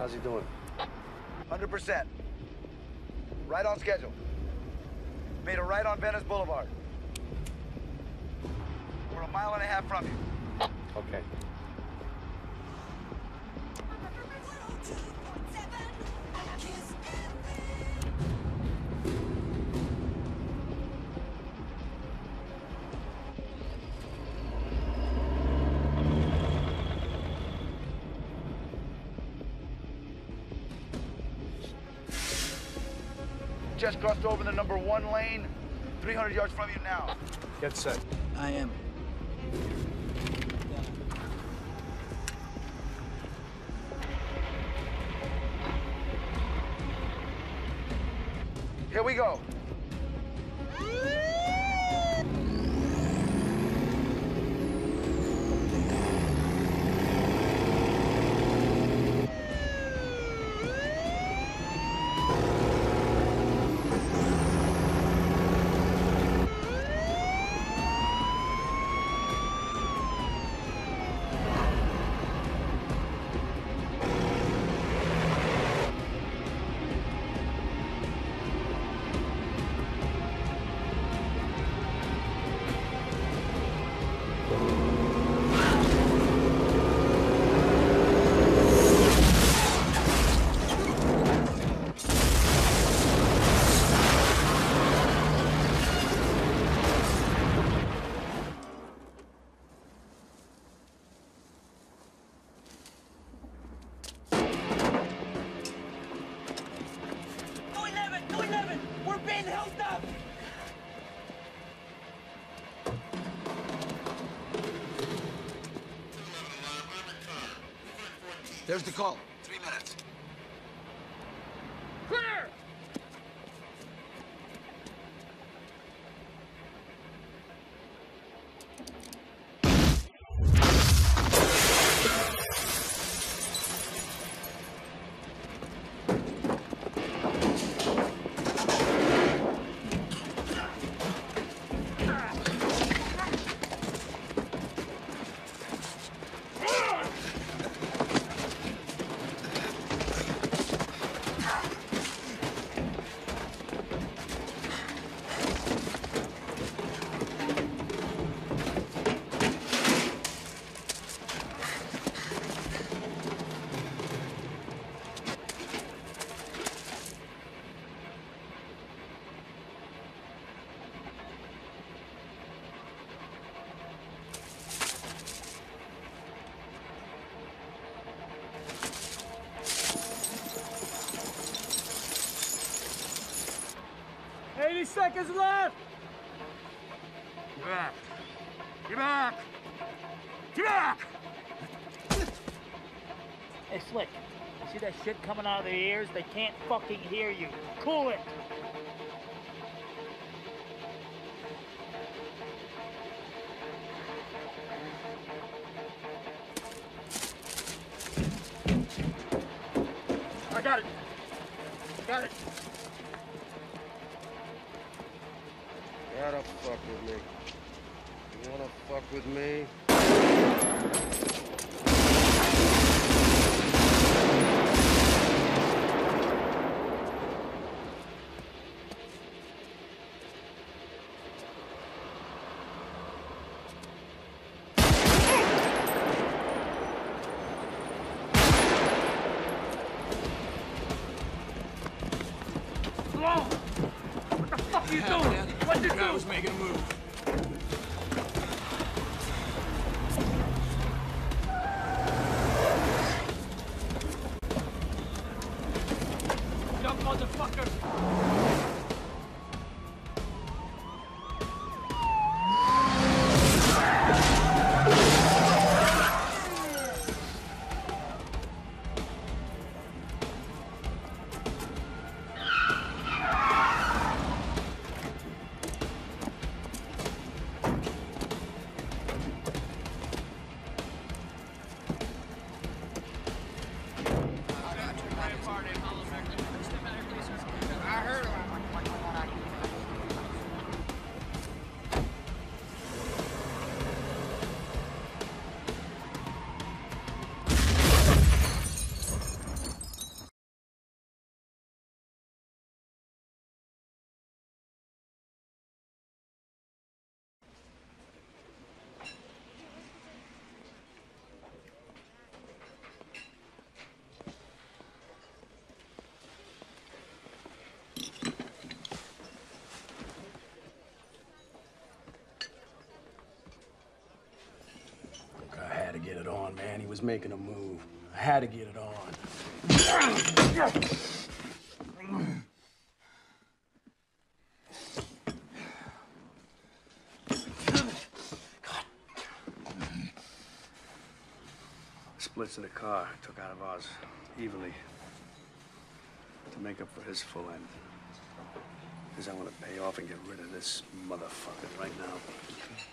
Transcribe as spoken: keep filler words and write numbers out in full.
How's he doing? one hundred percent. Right on schedule. Made a right on Venice Boulevard. We're a mile and a half from you. Okay. Just crossed over the number one lane, three hundred yards from you now. Get set. I am. Here we go. There's the call. Three minutes. Clear! eighty seconds left! Get back! Get back! Get back! Hey, Slick, you see that shit coming out of their ears? They can't fucking hear you. Cool it! I got it! Got it! You gotta fuck with me. You wanna fuck with me? What the fuck are you doing? What'd you do? I was making a move. Dumb motherfucker! on, man. He was making a move. I had to get it on. Splits in the car took out of ours evenly to make up for his full end. Because I want to pay off and get rid of this motherfucker right now.